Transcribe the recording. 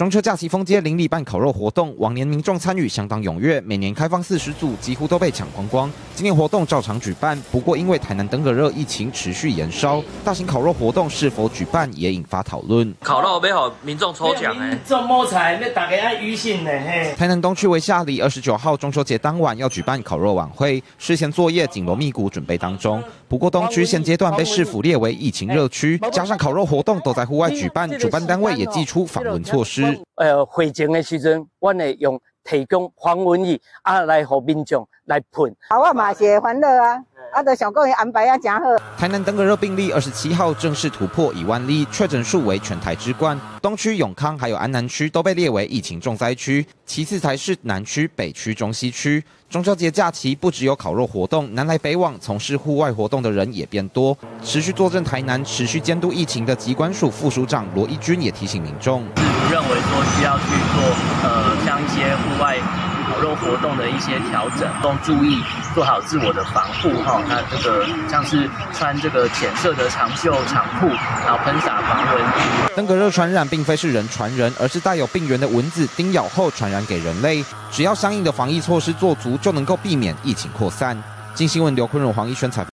中秋假期封街邻里办烤肉活动，往年民众参与相当踊跃，每年开放40组，几乎都被抢光光。今年活动照常举办，不过因为台南登革热疫情持续延烧，大型烤肉活动是否举办也引发讨论。 烤肉要让民众抽奖民众摸彩，要大家爱娱信呢嘿。 台南东区维夏里29号中秋节当晚要举办烤肉晚会，事前作业紧锣密鼓准备当中。不过东区现阶段被市府列为疫情热区，加上烤肉活动都在户外举办，主办单位也祭出防蚊措施。 会前的时阵，我会用提供防蚊液来给民众来喷。 我嘛是欢乐啊，就想讲伊安排啊真好。 台南登革热病例27号正式突破1万例，确诊数为全台之冠。东区、永康还有安南区都被列为疫情重灾区，其次才是南区、北区、中西区。中秋节假期不只有烤肉活动，南来北往从事户外活动的人也变多。持续坐镇台南、持续监督疫情的疾管署副署长罗一军也提醒民众， 是不认为说需要去做像一些户外烤肉活动的一些调整，都注意做好自我的防护哈。那这个像是穿这个浅色的长袖长裤，然后喷洒防蚊液。 登革热传染并非是人传人，而是带有病原的蚊子叮咬后传染给人类。只要相应的防疫措施做足，就能够避免疫情扩散。镜新闻刘坤荣、黄一轩采访。